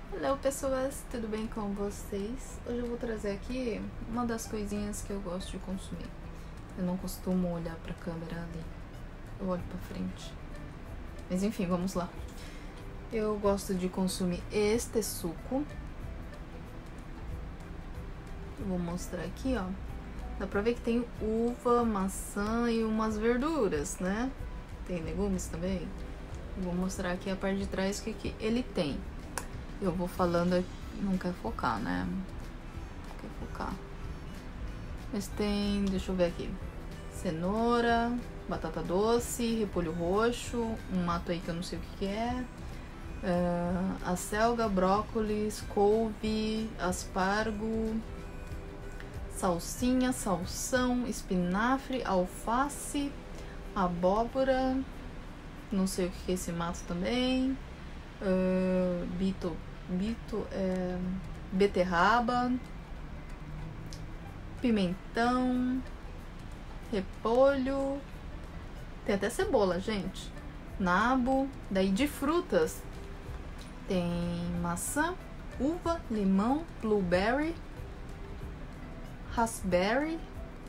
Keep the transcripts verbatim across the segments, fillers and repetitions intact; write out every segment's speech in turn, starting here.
Olá pessoas, tudo bem com vocês? Hoje eu vou trazer aqui uma das coisinhas que eu gosto de consumir. Eu não costumo olhar pra câmera ali, eu olho pra frente. Mas enfim, vamos lá. Eu gosto de consumir este suco. Eu vou mostrar aqui, ó. Dá pra ver que tem uva, maçã e umas verduras, né? Tem legumes também. Eu vou mostrar aqui a parte de trás o que, que ele tem. Eu vou falando, não quer focar, né? Não quer focar. Mas tem, deixa eu ver aqui. Cenoura, batata doce, repolho roxo, um mato aí que eu não sei o que, que é. Uh, acelga, brócolis, couve, aspargo, salsinha, salsão, espinafre, alface, abóbora, não sei o que, que é esse mato também. Uh, bito, bito, é, beterraba, pimentão, repolho, tem até cebola, gente, nabo. Daí de frutas tem maçã, uva, limão, blueberry, raspberry,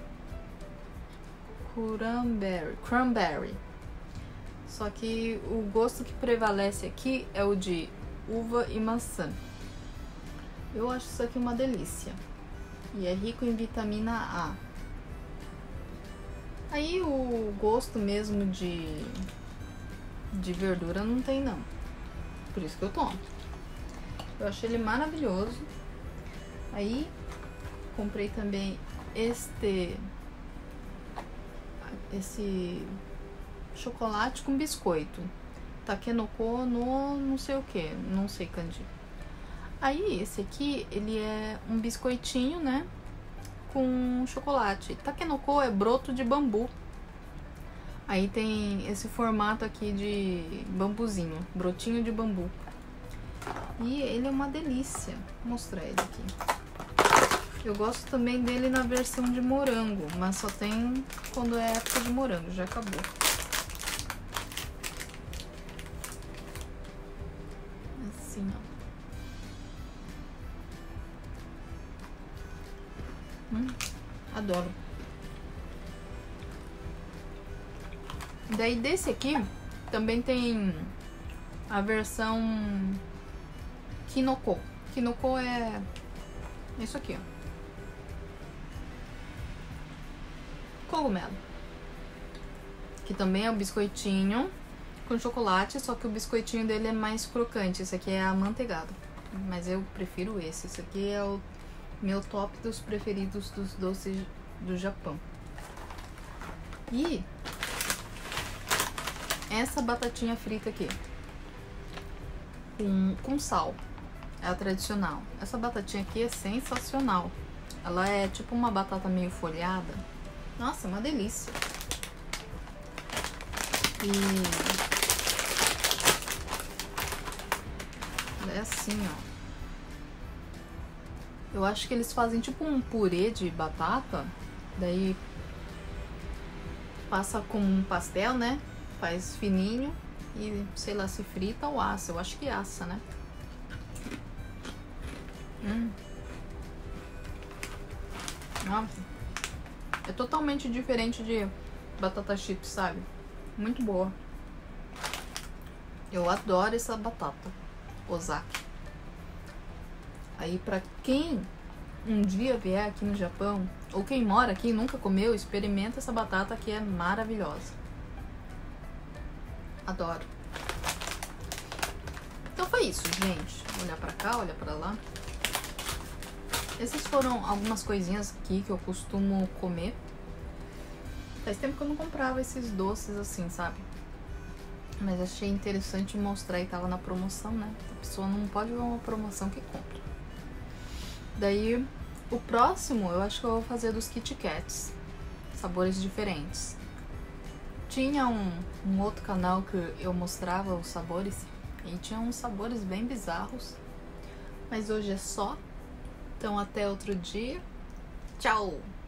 cranberry, cranberry. Só que o gosto que prevalece aqui é o de uva e maçã. Eu acho isso aqui uma delícia. E é rico em vitamina A. Aí o gosto mesmo de, de verdura não tem não. Por isso que eu tomo. Eu achei ele maravilhoso. Aí comprei também este... Esse... chocolate com biscoito, takenoko no não sei o que, não sei kanji. Aí esse aqui, ele é um biscoitinho, né, com chocolate. Takenoko é broto de bambu. Aí tem esse formato aqui de bambuzinho, brotinho de bambu. E ele é uma delícia. Vou mostrar ele aqui. Eu gosto também dele na versão de morango, mas só tem quando é época de morango, já acabou. Assim, ó. Hum, adoro. Daí desse aqui também tem a versão Kinoko. Kinoko é isso aqui, ó. Cogumelo. Que também é um biscoitinho com chocolate, só que o biscoitinho dele é mais crocante. Esse aqui é amanteigado, mas eu prefiro esse. Esse aqui é o meu top dos preferidos dos doces do Japão. E essa batatinha frita aqui com, com sal, é a tradicional. Essa batatinha aqui é sensacional. Ela é tipo uma batata meio folhada. Nossa, é uma delícia. E é assim, ó. Eu acho que eles fazem tipo um purê de batata. Daí passa com um pastel, né? Faz fininho e sei lá se frita ou assa. Eu acho que assa, né? Hum. Nossa. É totalmente diferente de batata chips, sabe? Muito boa. Eu adoro essa batata Ozaki. Aí pra quem um dia vier aqui no Japão, ou quem mora aqui e nunca comeu, experimenta essa batata que é maravilhosa. Adoro. Então foi isso, gente. Olhar pra cá, olhar pra lá. Essas foram algumas coisinhas aqui que eu costumo comer. Faz tempo que eu não comprava esses doces assim, sabe? Mas achei interessante mostrar e tava na promoção, né? A pessoa não pode ver uma promoção que compra. Daí, o próximo eu acho que eu vou fazer dos Kit Kats. Sabores diferentes. Tinha um, um outro canal que eu mostrava os sabores. E tinha uns sabores bem bizarros. Mas hoje é só. Então até outro dia. Tchau!